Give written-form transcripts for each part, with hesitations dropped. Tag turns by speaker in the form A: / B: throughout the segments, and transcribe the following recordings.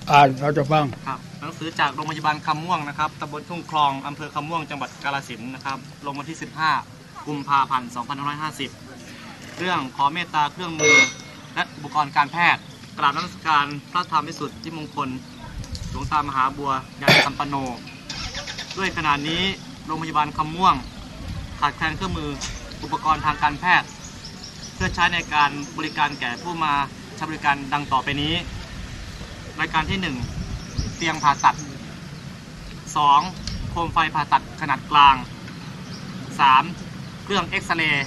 A: อ่านเราจะฟัง
B: ครับหนังสือจากโรงพยาบาลคำม่วงนะครับตำบลทุ่งคลองอำเภอคำม่วงจังหวัดกาฬสินธุ์นะครับลงวันที่ 15 กุมภาพันธ์ 2550 เรื่องขอเมตตาเครื่องมือและอุปกรณ์การแพทย์กราบนมัสการพระธรรมวิสุทธิมงคลหลวงตามหาบัวยานสัมปันโนด้วยขณะนี้โรงพยาบาลคำม่วงขาดแคลนเครื่องมืออุปกรณ์ทางการแพทย์เพื่อใช้ในการบริการแก่ผู้มาใช้บริการดังต่อไปนี้รายการที่ 1 เตียงผ่าตัด 2. โคมไฟผ่าตัดขนาดกลาง 3. เครื่องเอ็กซเรย์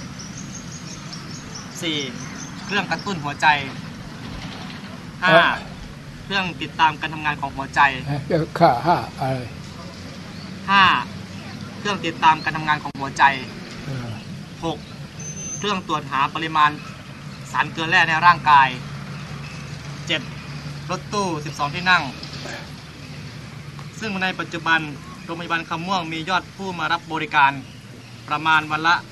B: 4. เครื่องกระตุ้นหัวใจ 5. เครื่องติดตามการทำงานของหัวใจ
A: ค่าอะไร
B: 5. เครื่องติดตามการทำงานของหัวใจ 6. เครื่องตรวจหาปริมาณสารเกลือแร่ในร่างกาย 7. รถตู้ 12 ที่นั่งซึ่งในปัจจุบันโรงพยาบาลคำม่วงมียอดผู้มารับบริการประมาณวันละ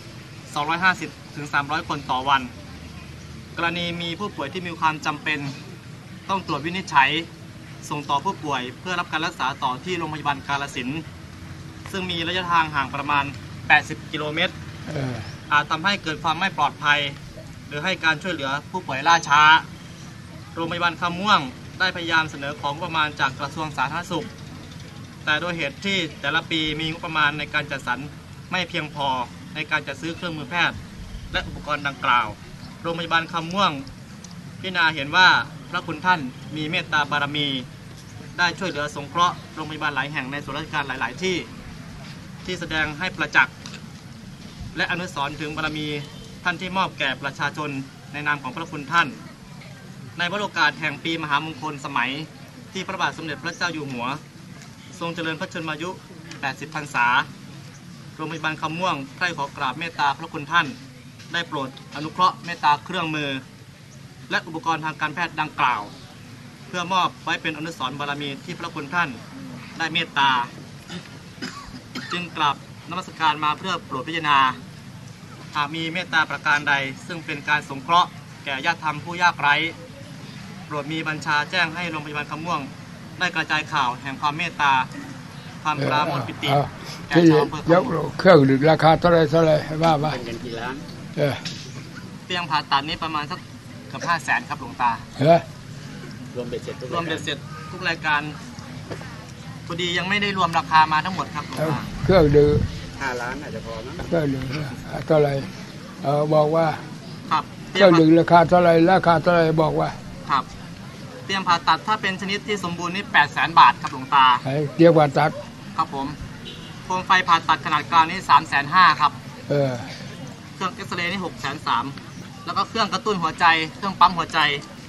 B: 250-300 คนต่อวันกรณีมีผู้ป่วยที่มีความจำเป็นต้องตรวจวินิจฉัยส่งต่อผู้ป่วยเพื่อรับการรักษาต่อที่โรงพยาบาลกาฬสินธุ์ซึ่งมีระยะทางห่างประมาณ 80 กิโลเมตรอาจทำให้เกิดความไม่ปลอดภัยหรือให้การช่วยเหลือผู้ป่วยล่าช้าโรงพยาบาลคำม่วงได้พยายามเสนอของประมาณจากกระทรวงสาธารณสุขแต่โดยเหตุที่แต่ละปีมีงบประมาณในการจัดสรรไม่เพียงพอในการจัดซื้อเครื่องมือแพทย์และอุปกรณ์ดังกล่าวโรงพยาบาลคำม่วงพิจารณาเห็นว่าพระคุณท่านมีเมตตาบารมีได้ช่วยเหลือสงเคราะห์โรงพยาบาลหลายแห่งในส่วนราชการหลาย ๆ ที่แสดงให้ประจักษ์และอนุสรณ์ถึงบารมีท่านที่มอบแก่ประชาชนในนามของพระคุณท่านในวโรกาสแห่งปีมหามงคลสมัยที่พระบาทสมเด็จพระเจ้าอยู่หัวทรงเจริญพระชนมายุ 80 พรรษาโรงพยาบาลคำม่วงใคร่ขอกราบเมตตาพระคุณท่านได้โปรดอนุเคราะห์เมตตาเครื่องมือและอุปกรณ์ทางการแพทย์ดังกล่าวเพื่อมอบไว้เป็นอนุสรณ์บารมีที่พระคุณท่านได้เมตตาจึงกราบนมัสการมาเพื่อโปรดพิจารณาหากมีเมตตาประการใดซึ่งเป็นการสงเคราะห์แก่ญาติธรรมผู้ยากไร้โปรดมีบัญชาแจ้งให้โรงพยาบาลคำม่วงได้กระจายข่าวแห่งความเมตตาความปราโมทย์ปิติแก่ชาวอำเภอยก
A: เครื่องดื่มราคาเท่าไรว่า
B: เป็นเงินกี่ล้านเตียงผ่าตัดนี้ประมาณสักเกือบ500,000ครับหลวงตารวมเบ็ดเสร็จทุกรายการพอดียังไม่ได้รวมราคามาทั้งหมดครับหลวงตา
A: เครื่องดื่ม
B: 5 ล้านอาจจะพอมั้ง
A: เครื่องดื่มเท่าไรบอกว่า
B: ครับ
A: เครื่องดื่มราคาเท่าไรบอกว่า
B: ครับเตียงผ่าตัดถ้าเป็นชนิดที่สมบูรณ์นี่800,000 บาทครับหลวงตา
A: เตียงผ่าตัด
B: ครับผมโคมไฟผ่าตัดขนาดกลางนี่350,000ครับเครื่องเอ็กซเรย์นี่630,000แล้วก็เครื่องกระตุ้นหัวใจเครื่องปั๊มหัวใจ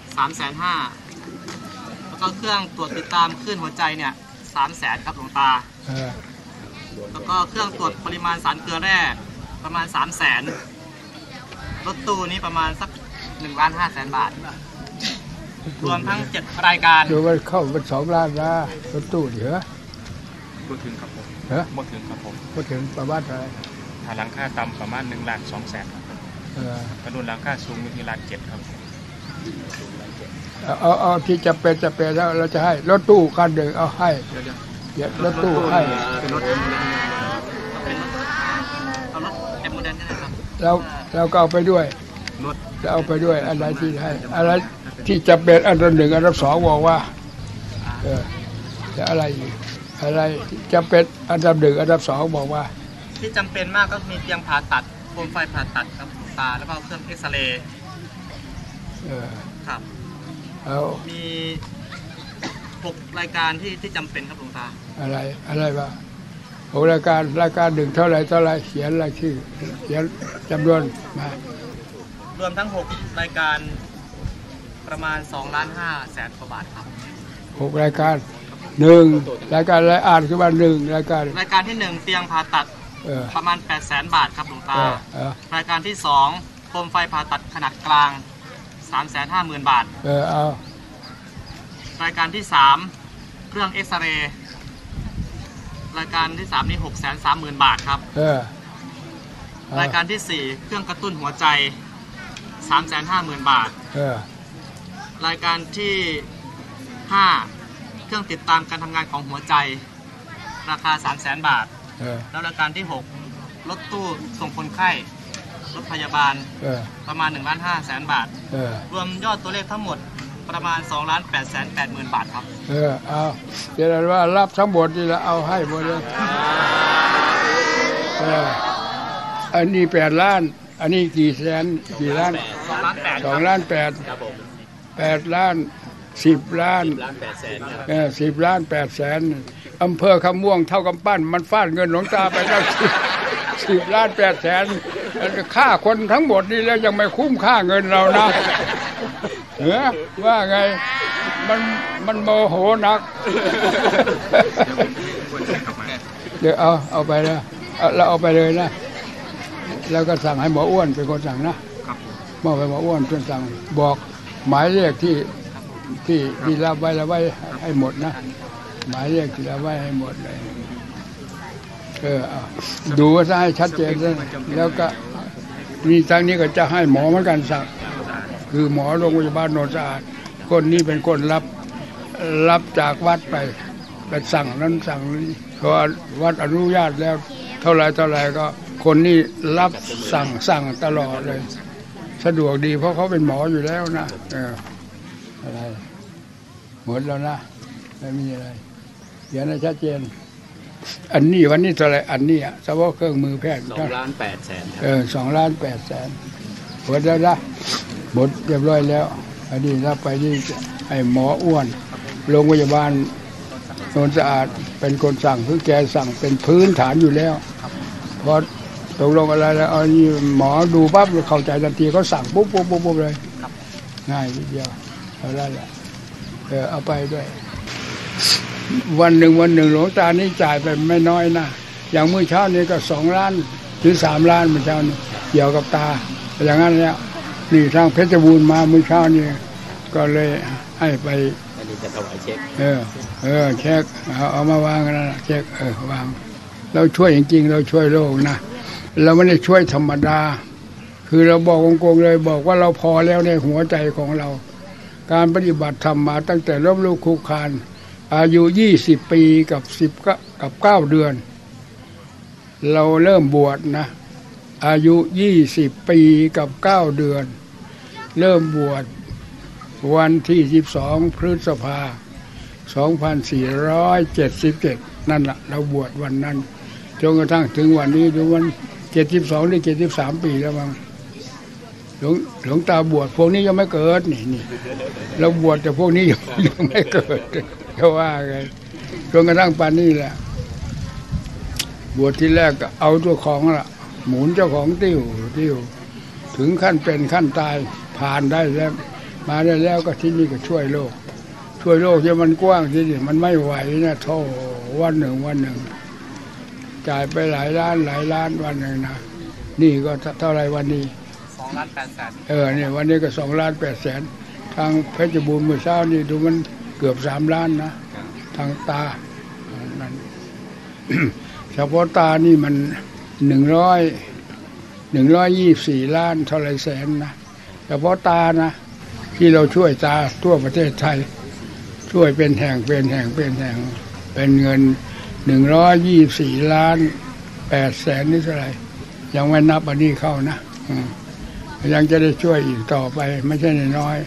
B: 350,000แล้วก็เครื่องตรวจติดตามคลื่นหัวใจเนี่ย300,000ครับหลวงตาแล้วก็เครื่องตรวจปริมาณสารเกลือแร่ประมาณ300,000รถตู้นี้ประมาณสัก1,500,000 บาทรวมทั้ง7รายการ
A: ดูว่าเข้าเป็น2 ล้านนะรถตู้เหรอ
C: หมดถึงครับผมหมดถึงครับผม
A: หมดถึงประมาณอะไร
C: ถ้าหลังค่าต่ำประมาณ1,200,000ครับกระดุนหลังค่าสูงอยู่ที่1,700,000ครับ
A: เอาที่จะเป็นแล้วเราจะให้รถตู้คันหนึ่งเอาให้รถตู้ให้
B: เป็นรถเต็มโมเดลนะครับ
A: เราก็เอาไปด้วยจะเอาไปด้วยอะไรที่ให้อะไรที่จะเป็นอันดับ 1อันดับ 2บอกว่าจะอะไรจะเป็นอันดับ 1อันดับ 2บอกว่า
B: ที่จำเป็นมากก็มีเตียงผ่าตัดโคมไฟผ่าตัดครับตาแล้วก็เครื่องเอ็กซเรย์ครับมี6 รายการที่จำเป็นครับหลวงตา
A: อะไรบ้าง6 รายการ1เท่าไรเขียนรายชื่อเขียนจำนวนม
B: ารวมทั้ง6 รายการประมาณ2,500,000 กว่าบาทครับ
A: 6 รายการ1 รายการอะไรอ่านคือว่า1 ราย
B: การที่ 1เตียงผ่าตัดประมาณ800,000 บาทครับหลวงตารายการที่2โคมไฟผ่าตัดขนาดกลาง350,000 บาท
A: เอา
B: รายการที่3เครื่องเอ็กซเรย์รายการที่3นี่630,000 บาทครับรายการที่4เครื่องกระตุ้นหัวใจ350,000 บาทรายการที่5 เครื่องติดตามการทำงานของหัวใจราคา 300,000 บาทแล้วรายการที่ 6 รถตู้ส่งคนไข้รถพยาบาลประมาณ 1,500,000 บาทรวมยอดตัวเลขทั้งหมดประมาณ 2,880,000 บาทครับ
A: เอาเดี๋ยวว่ารับทั้งหมดนี่ละเอาให้หมดเลยอันนี้8 ล้านอันนี้กี่แสนกี่ล้าน2 ล้าน 8 8 ล้าน10 ล้าน10 ล้าน 8 แสนอำเภอคำม่วงเท่ากับปั้นมันฟาดเงินหลวงตาไปแล้ว10 ล้าน 8 แสนค่าคนทั้งหมดนี่แล้วยังไม่คุ้มค่าเงินเรานะว่าไงมันโมโหนักเดี๋ยวเอาไปนะเราเอาไปเลยนะแล้วก็สั่งให้หมออ้วนเป็นคนสั่งนะมอบไปหมออ้วนเป็นสั่งบอกหมายเลขที่รับไว้ให้หมดนะหมายเลขที่รับไว้ให้หมดเลยดูซะให้ชัดเจนเลยแล้วก็นี่ทางนี้ก็จะให้หมอเหมือนกันสั่งคือหมอโรงพยาบาลโนนสะอาดคนนี้เป็นคนรับจากวัดไปสั่งนั้นสั่งนี้เพราะวัดอนุญาตแล้วเท่าไรก็คนนี้รับสั่งตลอดเลยสะดวกดีเพราะเขาเป็นหมออยู่แล้วนะอะไรหมดแล้วนะไม่มีอะไรเดี๋ยวนะชัดเจนอันนี้วันนี้เท่าไรอันนี้เฉพาะเครื่องมือแพทย์2,800,000 2,800,000หมดแล้วนะหมดเรียบร้อยแล้วอันนี้รับไปที่ให้หมออ้วนโรงพยาบาลโนนสะอาดเป็นคนสั่งคือแกสั่งเป็นพื้นฐานอยู่แล้วพอตกลงอะไรแล้วอันนี้หมอดูปั๊บเข้าใจทันทีเขาสั่งปุ๊บเลยง่ายทีเดียวเอาได้แหละเอาไปด้วยวันหนึ่งหลวงตานี่จ่ายไปไม่น้อยนะอย่างมื้อเช้านี้ก็2 ล้านถึง3 ล้านมื้อเช้านี้เกี่ยวกับตาอย่างนั้นแล้วนี่ทางเพชรบูรณ์มามื้อเช้านี้ก็เลยให้ไปอันนี้จะถวายเช็คเช็คเอามาวางกันนะเช็ควางเราช่วยจริงๆเราช่วยโลกนะเราไม่ได้ช่วยธรรมดาคือเราบอกโกงๆเลยบอกว่าเราพอแล้วในหัวใจของเราการปฏิบัติธรรมมาตั้งแต่ล้มลุกคลุกคลานอายุ20 ปีกับ9 เดือนเราเริ่มบวชนะอายุ20 ปีกับ9 เดือนเริ่มบวชวันที่12 พฤษภาคม 2477นั่นแหละเราบวชวันนั้นจนกระทั่งถึงวันนี้ดูวัน72หรือ73 ปีแล้วมั้งหลวงตาบวชพวกนี้ยังไม่เกิดนี่เราบวชแต่พวกนี้ยังไม่เกิดก็ว่าไงจนกระทั่งป่านนี้แหละบวชที่แรกก็เอาตัวของละหมุนเจ้าของติ้วถึงขั้นเป็นขั้นตายผ่านได้แล้วมาได้แล้วก็ที่นี่ก็ช่วยโลกที่มันกว้างที่นี่มันไม่ไหวนะโธ่วันหนึ่งจ่ายไปหลายล้านวันหนึ่งนะนี่ก็เท่าไรวันนี้2,800,000เนี่ยวันนี้ก็2,800,000ทางเพชรบูรณ์เมื่อเช้านี่ดูมันเกือบ3 ล้านนะทางตานั่น เฉพาะตานี่มัน124 ล้านเท่าไรแสนนะเฉพาะตานะที่เราช่วยตาทั่วประเทศไทยช่วยเป็นแห่งเป็นเงิน124.8 ล้านนี่เท่าไหร่ยังไม่นับอันนี้เข้านะยังจะได้ช่วยอีกต่อไปไม่ใช่น้อย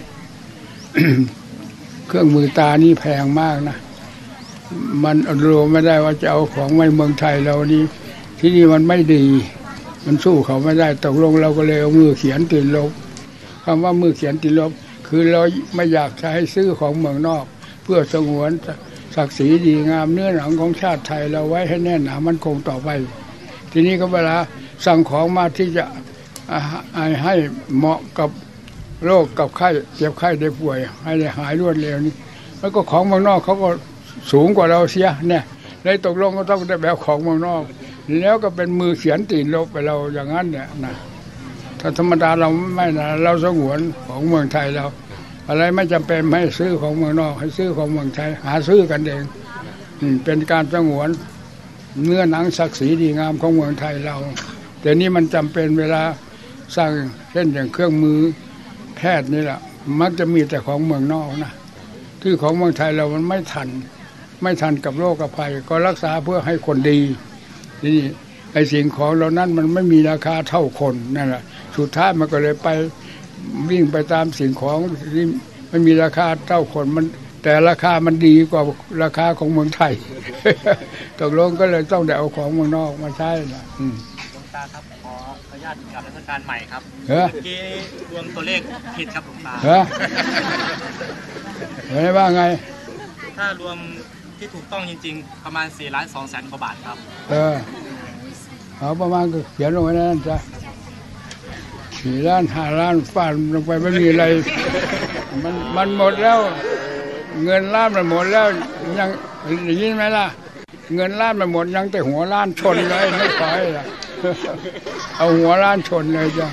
A: เครื่องมือตานี่แพงมากนะมันรู้ไม่ได้ว่าจะเอาของในเมืองไทยเรานี่ที่นี่มันไม่ดีมันสู้เขาไม่ได้ตกลงเราก็เลยเอามือเขียนติดลบคำว่ามือเขียนติดลบคือเราไม่อยากจะให้ซื้อของเมืองนอกเพื่อสงวนศักดิ์ศรีดีงามเนื้อหนังของชาติไทยเราไว้ให้แน่นหนามันคงต่อไปทีนี้ก็เวลาสั่งของมาที่จะให้เหมาะกับโรคกับไข้เจ็บไข้ได้ป่วยให้ได้หายรวดเร็วนี่แล้วก็ของเมืองนอกเขาก็สูงกว่าเราเสียเนี่ยเลยตกลงก็ต้องได้แบบของเมืองนอกแล้วก็เป็นมือเขียนติดลบไปเราอย่างนั้นเนี่ยนะถ้าธรรมดาเราไม่นะเราสงวนของเมืองไทยเราอะไรไม่จำเป็นไม่ซื้อของเมืองนอกให้ซื้อของเมืองไทยหาซื้อกันเองเป็นการสงวนเนื้อหนังศักดิ์ศรีดีงามของเมืองไทยเราแต่นี่มันจำเป็นเวลาสร้างเช่นอย่างเครื่องมือแพทย์นี่แหละมักจะมีแต่ของเมืองนอกนะที่ของเมืองไทยเรามันไม่ทันกับโรคกับภัยก็รักษาเพื่อให้คนดีนี่ไอ้สิ่งของเหล่านั้นมันไม่มีราคาเท่าคนนั่นแหละสุดท้ายมันก็เลยไปวิ่งไปตามสิ่งของที่ไม่มีราคาเท่าคนมันแต่ราคามันดีกว่าราคาของเมืองไทย ตกลงก็เลยต้องได้เอาของเมืองนอกมาใช้นะ
B: หลวงตาครับขออนุญาตกลับราชการใหม่ครับเ
A: มื่
B: อกี้รวมตัวเลขผิดครับหลวงตา
A: ไม่ว่าไง
B: ถ้ารวมที่ถูกต้องจริงๆประมาณ4,200,000 กว่าบาทครับ
A: เอาประมาณก็เขียนลงไว้นั่นจ้ะ4 ล้าน 5 ล้านฟาดลงไปไม่มีอะไรมันหมดแล้วเงินล้านมันหมดแล้วยังได้ยินไหมล่ะเงินล้านมันหมดยังแต่หัวล้านชนเลยไม่ปล่อยล่ะเอาหัวล้านชนเลยจ้ะ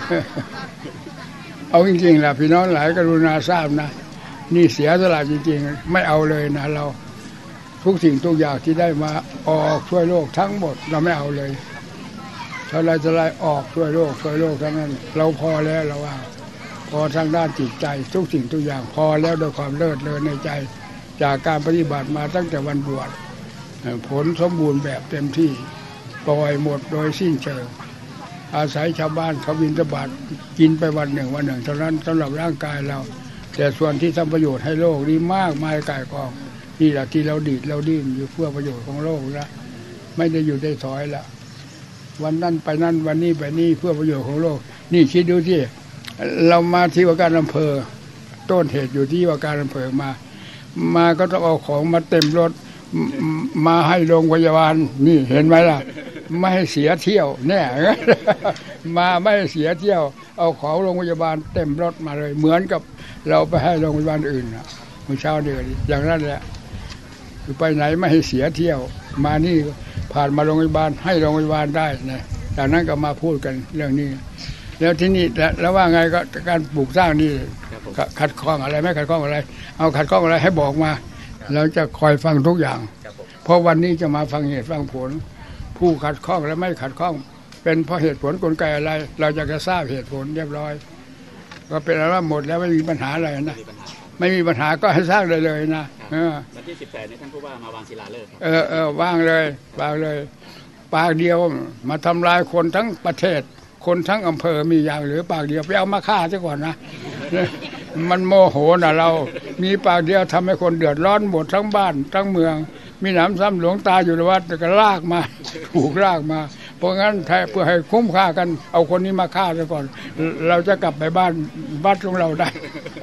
A: เอาจริงๆล่ะพี่น้องหลายกรุณาทราบนะนี่เสียสละจริงๆไม่เอาเลยนะเราทุกสิ่งทุกอย่างที่ได้มาออกช่วยโลกทั้งหมดเราไม่เอาเลยเท่าไรออกช่วยโลกทั้งนั้นเราพอแล้วเราว่าพอทางด้านจิตใจทุกสิ่งทุกอย่างพอแล้วโดยความเลิศเลอในใจจากการปฏิบัติมาตั้งแต่วันบวชผลสมบูรณ์แบบเต็มที่ปล่อยหมดโดยสิ้นเชิงอาศัยชาวบ้านเขาบิณฑบาตกินไปวันหนึ่งเท่านั้นสำหรับร่างกายเราแต่ส่วนที่ทำประโยชน์ให้โลกนี้มากมายก่ายกองนี่แหละที่เราดิ้นอยู่เพื่อประโยชน์ของโลกนะไม่ได้อยู่ได้ถอยละวันนั้นไปนั่นวันนี้ไปนี่เพื่อประโยชน์ของโลกนี่คิดดูที่เรามาที่ว่าการอำเภอต้นเหตุอยู่ที่ว่าการอำเภอมาก็ต้องเอาของมาเต็มรถมาให้โรงพยาบาลนี่เห็นไหมล่ะไม่ให้เสียเที่ยวแน่มาไม่ให้เสียเที่ยวเอาของโรงพยาบาลเต็มรถมาเลยเหมือนกับเราไปให้โรงพยาบาลอื่นนะเมื่อเช้าเดือนอย่างนั้นแหละคือไปไหนไม่ให้เสียเที่ยวมานี่ผ่านมาโรงพยาบาลให้โรงพยาบาลได้นะจากนั้นก็มาพูดกันเรื่องนี้แล้วที่นี่แล้วว่าไงก็การปลูกสร้างนี่ขัดข้องอะไรไม่ขัดข้องอะไรเอาขัดข้องอะไรให้บอกมาเราจะคอยฟังทุกอย่างเพราะวันนี้จะมาฟังเหตุฟังผลผู้ขัดข้องและไม่ขัดข้องเป็นเพราะเหตุผลกลไกอะไรเราจะทราบเหตุผลเรียบร้อยก็เป็นอะไรหมดแล้วไม่มีปัญหาอะไรนะไม่มีปัญหาก็ให้สร้างเลยนะ
D: วันที่18นี้ท่านผู้ว่ามาวางศิลาฤกษ์
A: ว่างเลยปากเดียวมาทำลายคนทั้งประเทศคนทั้งอำเภอมีอย่างหรือปากเดียวไปเอามาฆ่าซะก่อนนะมันโมโหนะเรามีปากเดียวทำให้คนเดือดร้อนหมดทั้งบ้านทั้งเมืองมีหนำซ้ำหลวงตาอยู่ในวัดก็ลากมาถูกลากมาเพราะงั้นเพื่อให้คุ้มค่ากันเอาคนนี้มาฆ่าซะก่อนเราจะกลับไปบ้านของเราได้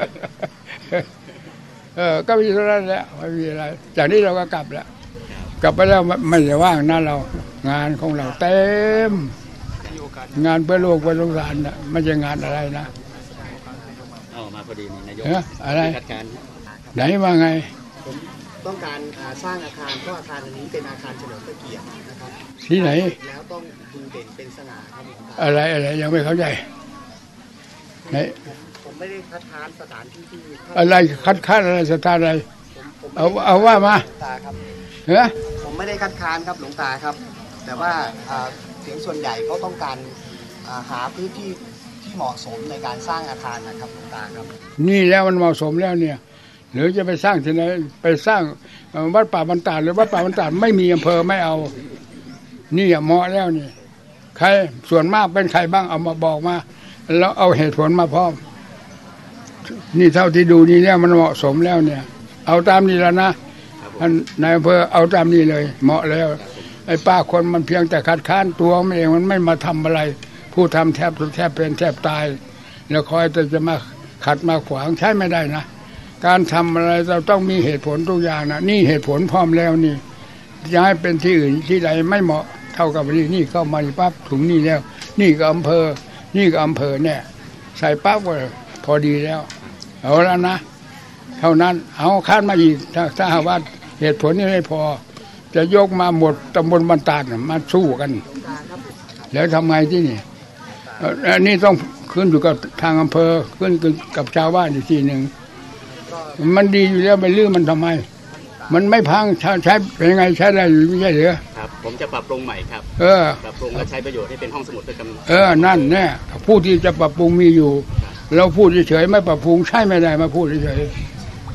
A: ก็มีเท่านั้นแหละไม่มีอะไรจากนี้เราก็กลับแล้วกลับไปแล้วไม่ได้ว่างนะเรางานของเราเต็มงานเพื่อโลกเพื่อสงสารนะไม่ใช่งานอะไรนะ
D: มาพอดีนี่นายก
A: อะไรไหนว่าไง
D: ผมต้องการสร้างอาคารเพราะอาคารอันนี้เป็นอาคารเฉลิมพระเกียรตินะครับ
A: ที่ไหน
D: แล้วต้องดูเด่นเป็นสง่าครับ
A: อะไรยังไม่เข้าใจไหน
D: ผมไม่ได้คัดค้านสถานที่
A: อะไรคัดค้านอะไรสถานอะไรเอาว่ามา
D: ตาครับ
A: เหรอ
D: ผมไม่ได้คัดค้านครับหลวงตาครับแต่ว่าเสียงส่วนใหญ่เขาต้องการหาพื้นที่ที่เหมาะสมในการสร้างอาคารนะครับหลวงตาครับ
A: นี่แล้วมันเหมาะสมแล้วเนี่ยหรือจะไปสร้างที่ไหนไปสร้างวัดป่าบรรดาหรือวัดป่าบรรดาไม่มีอำเภอไม่เอานี่เหมาะแล้วนี่ใครส่วนมากเป็นใครบ้างเอามาบอกมาแล้วเอาเหตุผลมาพร้อมนี่เท่าที่ดูนี่เนี่ยมันเหมาะสมแล้วเนี่ยเอาตามนี้แล้วนะนายอำเภอเอาตามนี้เลยเหมาะแล้วไอ้ป้าคนมันเพียงแต่คัดค้านตัวมันเองมันไม่มาทำอะไรผู้ทำแทบเป็นแทบตายแล้วคอยแต่จะมาขัดมาขวางใช้ไม่ได้นะการทำอะไรเราต้องมีเหตุผลทุกอย่างนะนี่เหตุผลพร้อมแล้วนี่ย้ายเป็นที่อื่นที่ใดไม่เหมาะเท่ากับนี่เข้ามาปั๊บถุงนี่แล้วนี่ก็อำเภอเนี่ยใส่ปั๊บก็พอดีแล้วเอาแล้วนะเท่านั้นเอาคาดมาอีกถ้าหากว่าเหตุผลนี้ไม่พอจะยกมาหมดตำบลบรรดามาสู้กันแล้วทำไงที่นี่อันนี้ต้องขึ้นอยู่กับทางอำเภอขึ้นกับชาวบ้านอีกทีหนึ่งมันดีอยู่แล้วไปลื้อมันทำไมมันไม่พังใช้เป็นยังไงใช้ได้หรือไม่ใช่เหรอ
D: ครับผมจะปรับปรุงใหม่ครับปรับปรุงและใช้ประโยชน์ให้เป็นห้องสมุดด้วยกัน
A: นั่นแน่ผู้ที่จะปรับปรุงมีอยู่เราพูดเฉยๆไม่ปรับปรุงใช่ไม่ได้มาพูดเฉย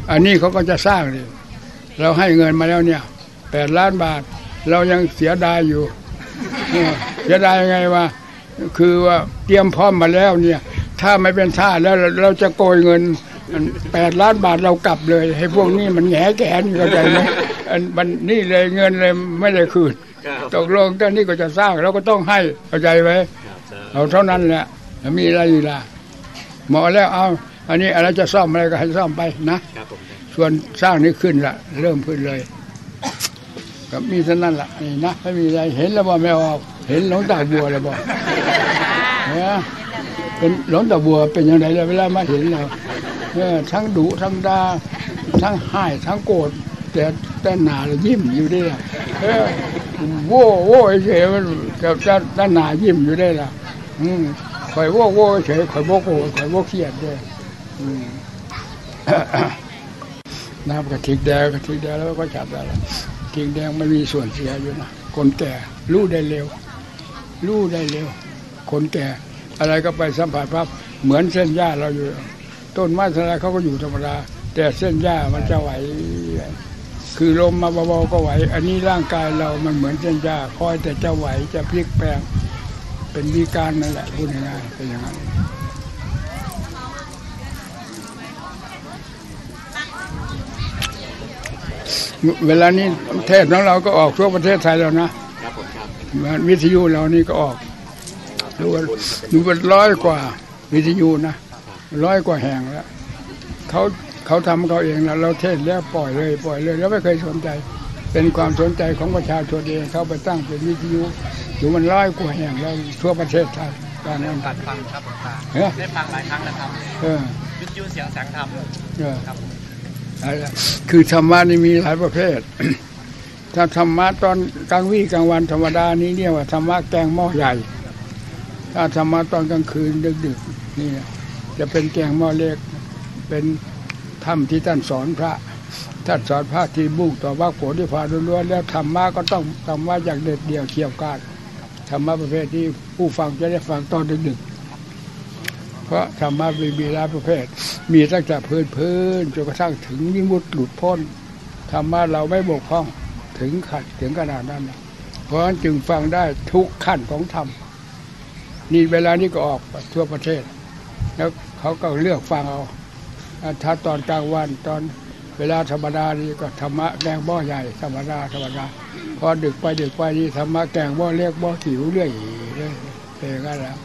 A: อันนี้เขาก็จะสร้างเลยเราให้เงินมาแล้วเนี่ย8 ล้านบาทเรายังเสียดายอยู่เสียดายยังไงวะคือว่าเตรียมพร้อมมาแล้วเนี่ยถ้าไม่เป็นท่าแล้วเราจะโกยเงิน8 ล้านบาทเรากลับเลยให้พวกนี้มันแหงแกนเข้าใจไหมมันนี่เลยเงินเลยไม่ได้คืนตกลงตอนนี้ก็จะสร้างเราก็ต้องให้เข้าใจไหมเอาเท่านั้นแหละมีอะไรอยู่ล่ะเหมาะแล้วเอาอันนี้อะไรจะซ่อมอะไรก็ให้ซ่อมไปนะส่วนสร้างนี่ขึ้นละเริ่มขึ้นเลยก็มีเท่านั้นละนี่นะไม่มีอะไรเห็นแล้วบ่ไม่ออกเห็นหลวงตาบัวเลยบ่เนี่ยเป็นหลวงตาบัวเป็นยังไงเลยเวลามาเห็นเราทั้งดุทั้งด่าทั้งให้ทั้งโกรธแต่หน้าเรายิ้มอยู่ได้ละโว้เฉยมันจะหน้ายิ้มอยู่ได้ละข่อยโว้เฉยข่อยโกรธข่อยเครียดด้วยน้ำกระทิงแดงแล้วก็จับได้ละกระทิงแดงไม่มีส่วนเสียอยู่นะคนแก่รู้ได้เร็วคนแก่อะไรก็ไปสัมผัสภาพเหมือนเส้นหญ้าเราอยู่ต้นไม้อะไรเขาก็อยู่ธรรมดาแต่เส้นหญ้ามันจะไหวคือลมมาเบาๆก็ไหวอันนี้ร่างกายเรามันเหมือนเส้นหญ้าคอยแต่จะไหวจะพลิกแปลงเป็นวิการนั่นแหละพูดง่ายๆเป็นอย่างนั้นเวลานี้เทศของเราก็ออกทั่วประเทศไทยแล้วนะวิทยุเรานี่ก็ออกดูเป็น100 กว่าวิทยุนะ100 กว่าแห่งแล้วเขาทำเขาเองแล้วเราเทศแล้วปล่อยเลยแล้วไม่เคยสนใจเป็นความสนใจของประชาชนเองเขาไปตั้งเป็นวิทยุอยู่มัน100 กว่าแห่งแล้วทั่วประเทศไทยตอนนั้น
B: ฟังครับได้ฟังหลายครั้งแล้วครับวิทยุเสียงแสงธรรมครับ
A: คือธรรมะนี่มีหลายประเภทถ้าธรรมะตอนกลางวี่กลางวันธรรมดานี้เรียกว่าธรรมะแกงหม้อใหญ่ถ้าธรรมะตอนกลางคืนดึกๆนี่จะเป็นแกงหม้อเล็กเป็นธรรมที่ท่านสอนพระที่บุกต่อว่าโผที่พาล้วนๆแล้วธรรมะก็ต้องธรรมะอย่างเด็ดเดี่ยวเขี่ยวกาดธรรมะประเภทที่ผู้ฟังจะได้ฟังตอนดึกๆเพราะธรรมะมีหลายประเภทมีตั้งแต่พื้นจนกระทั่งถึงวิมุตติหลุดพ้นธรรมะเราไม่บกพร่องถึงขนาดนั้นเพราะฉะนั้นจึงฟังได้ทุกขั้นของธรรมนี่เวลานี้ก็ออกทั่วประเทศแล้วเขาก็เลือกฟังเอาถ้าตอนกลางวันตอนเวลาธรรมดานี่ก็ธรรมะแกงหม้อใหญ่ธรรมดาพอดึกไปนี่ธรรมะแกงหม้อเล็กหม้อหิวเรื่อยเป็นกันแล้ว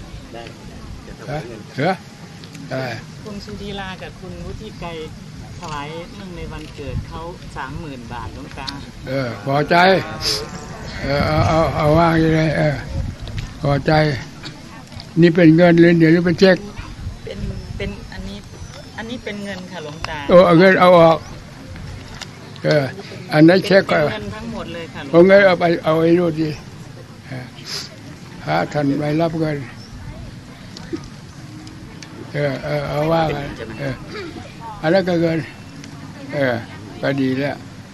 E: คุณสุธีรากับคุณวุฒิไกรถวายเนื่องในวันเกิดเขา 30,000 บาทหลวงตา
A: พอใจเอาว่างยังไงพอใจนี่เป็นเงินเลยเดี๋ยวนี้เป็นเช็ค
E: เป็นอันนี้เป็นเงินค่ะหลวงตา
A: เอาเงินเอาออกอันนั้นเช็คก็
E: เงินทั้งหมดเลยค่ะ
A: เอาเงินเอาไอ้นู่นดิพระท่านไปรับเงินเอาว่ากันอันนั้นก็เงินก็ดีแล้ว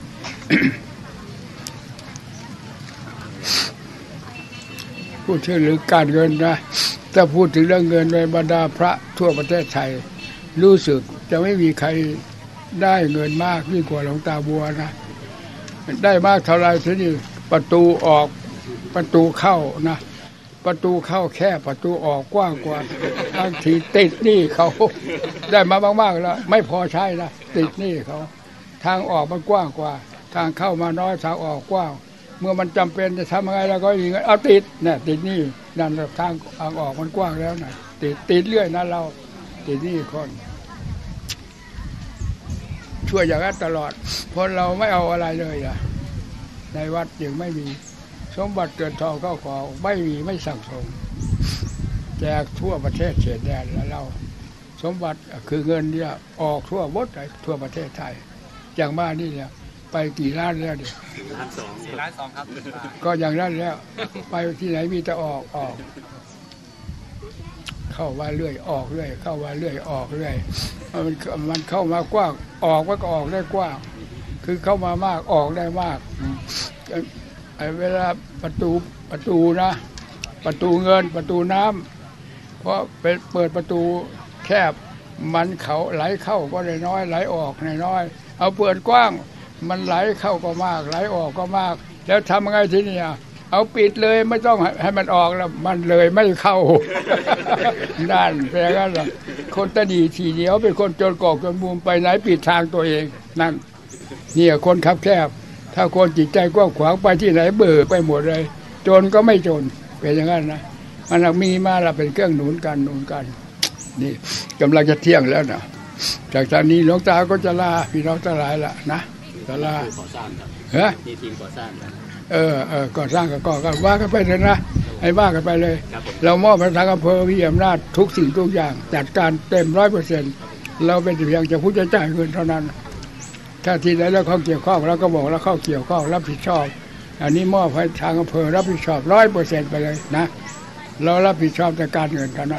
A: พูดถึงเรื่องการเงินนะถ้าพูดถึงเรื่องเงินในบรรดาพระทั่วประเทศไทยรู้สึกจะไม่มีใครได้เงินมากยิ่งกว่าหลวงตาบัวนะได้มากเท่าไรทีนี้ประตูออกประตูเข้านะประตูเข้าแค่ประตูออกกว้างกว่าบางทีติดหนี้เขาได้มามากๆแล้วไม่พอใช้นะติดหนี้เขาทางออกมันกว้างกว่าทางเข้ามาน้อยทางออกกว้างเมื่อมันจำเป็นจะทำยังไงแล้วก็อย่างนี้เอาติดเนี่ยติดหนี้นั่นทางออกมันกว้างแล้วนะติดเรื่อยนะเราติดหนี้คนช่วยอย่างนั้นตลอดเพราะเราไม่เอาอะไรเลยอ่ะในวัดยังไม่มีสมบัติเกิดทองเข้าของไม่มีไม่สั่งสมแจกทั่วประเทศเขตแดนแล้วเราสมบัติคือเงินเนี่ยออกทั่วหมดทั่วประเทศไทยอย่างบ้านนี่เนี่ยไปกี่ล้านแล้วเนี่ย
B: 4 ล้าน 2ครับ
A: ก็อย่างนั้นแล้วไปที่ไหนมีแต่ออกเข้ามาเรื่อยออกเรื่อยเข้ามาเรื่อยออกเรื่อยมันเข้ามากว้างออกมันก็ออกได้กว้างคือเข้ามามากออกได้มากเวลาประตูนะประตูเงินประตูน้ำเพราะเปิดประตูแคบมันเขาไหลเข้าก็น้อยไหลออกน้อยเอาเปิดกว้างมันไหลเข้าก็มากไหลออกก็มากแล้วทำไงทีนี้เอาปิดเลยไม่ต้องให้มันออกแล้วมันเลยไม่เข้า นั่นแปลว่าคนตนีทีเดียวเป็นคนจนกอกจนมุมไปไหนปิดทางตัวเองนั่นเนี่ยคนคับแคบถ้าคนจิตใจกว้างขวางไปที่ไหนเบื่อไปหมดเลยจนก็ไม่จนเป็นอย่างนั้นนะมันมีมาละเป็นเครื่องหนุนกันนี่กำลังจะเที่ยงแล้วนะจากตอนนี้หลวงตาก็จะลาพี่น้องทั้งหลายละนะจะลาก่อสร้างครับมีทีมก่อสร้างก่อสร้างก็ว่ากันไปเลยนะให้ว่ากันไปเลยเรามอบให้ทางอำเภอมีอำนาจทุกสิ่งทุกอย่างจัดการเต็ม 100%เราเป็นเพียงจะผู้จ่ายเงินเท่านั้นถ้าที่ไหนแล้วเขาเกี่ยวข้องเราก็บอกแล้วเข้าเกี่ยวข้องรับผิดชอบอันนี้มอบให้ทางอำเภอรับผิดชอบ 100% ไปเลยนะเรารับผิดชอบแต่การเงินเท่านั้น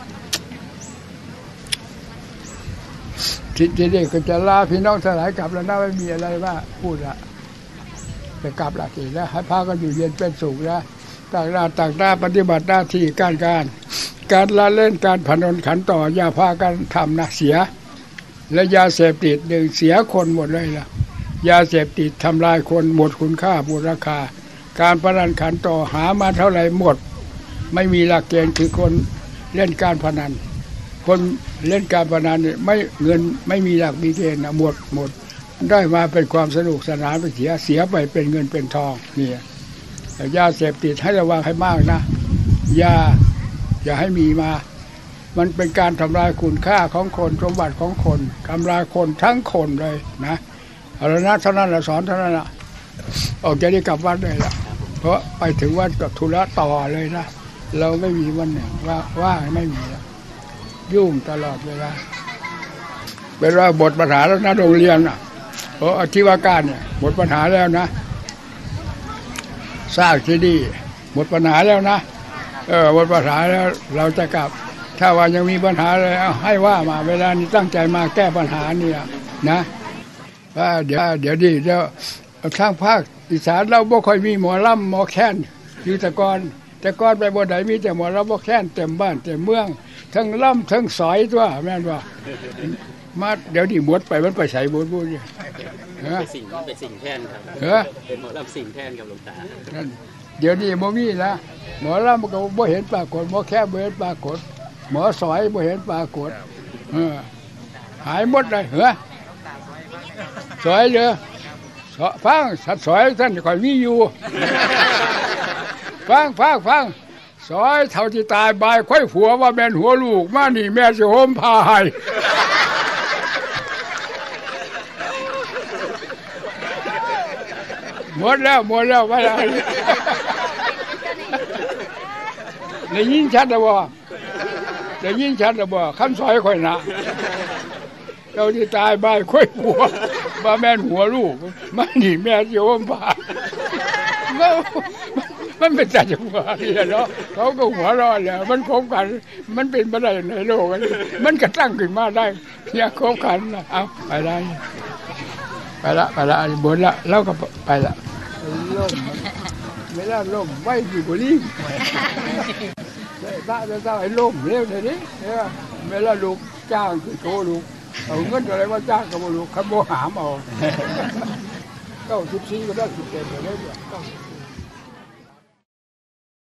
A: ทีนี้ก็จะลาพี่น้องทั้งหลายกลับแล้วนะไม่มีอะไรว่าพูดละจะกลับละทีแล้วให้พากันอยู่เย็นเป็นสุขนะต่างหน้าปฏิบัติหน้าที่การละเล่นการพนันขันต่ออย่าพากันทำนะเสียและยาเสพติดหนึ่งเสียคนหมดเลยล่ะยาเสพติดทำลายคนหมดคุณค่าหมดราคาการพนันขันต่อหามาเท่าไหร่หมดไม่มีหลักเกณฑ์คือคนเล่นการพนันคนเล่นการพนันเนี่ยไม่เงินไม่มีหลักมีเกณฑ์นะหมดได้มาเป็นความสนุกสนานไปเสียไปเป็นเงินเป็นทองนี่ยาเสพติดให้ระวังให้มากนะอย่าให้มีมามันเป็นการทำลายคุณค่าของคนสมบัติของคนทำลายคนทั้งคนเลยนะเอาละนะเท่านั้นละสอนเท่านั้นละออกจากนี้กลับวัดเลยละเพราะไปถึงวัดกับธุระต่อเลยนะเราไม่มีวันหนึ่งว่าไม่มียุ่งตลอดเวลาเป็นว่าหมดปัญหาแล้วนะโรงเรียนเพราะอาชีวการเนี่ยหมดปัญหาแล้วนะสร้างที่นี่หมดปัญหาแล้วนะหมดปัญหาแล้วเราจะกลับถ้าว่ายังมีปัญหาอะไรให้ว่ามาเวลานี้ตั้งใจมาแก้ปัญหานี่นะว่าเดี๋ยวทางภาคอีสานเราบ่ค่อยมีหมอลำหมอแค้นอยู่แต่ก่อนไปบ่ไหนมีแต่หมอลำหมอแค้นเต็มบ้านเต็มเมืองทั้งล่ำทั้งสอยตัวแม่นว่ามาเดี๋ยวนี้หมดไปมันไปใส่บุญเนี่ย
F: เป็นสิ่งแทนครับเป็นหมอลำสิ่งแทนกับหลวงตา
A: เดี๋ยวนี้บ่มีนะหมอลำมันก็บ่เห็นปรากฏหมอแค้นบ่เห็นปรากฏหมอสอยบ่เห็นปรากฏหายหมดเลยสอยเลยฟังสัตว์สอยท่านคอยมีอยู่ฟังสอยเท่าที่ตายบายค่อยผัวว่าแม่นหัวลูกมานี่แม่สิโหมพาให้หมดแล้วไม่ได้ได้ยินชัดหรือบ่คำสอยค่อยนะเจ้าที่ตายบายค่อยผัวว่าแม่นหัวลูกมานี่แม่สิโหมพามันเป็นใจจังหวะนี่เนาะเขาก็หัวร้อนแล้วมันคบกันมันเป็นไปได้ในโลกมันก็ตั้งขึ้นมาได้เนี่ยคบกันนะเอาไปละบนละแล้วก็ไปละล่มเวลาล่มไว้อยู่บนนี้ถ้าไอ้ล่มเร็วเลยนี่เวลาลูกจ้างคือโตลูกเอาเงินอะไรว่าจ้างกับลูกขับโมหามเอา94ก็ได้17ก็ได้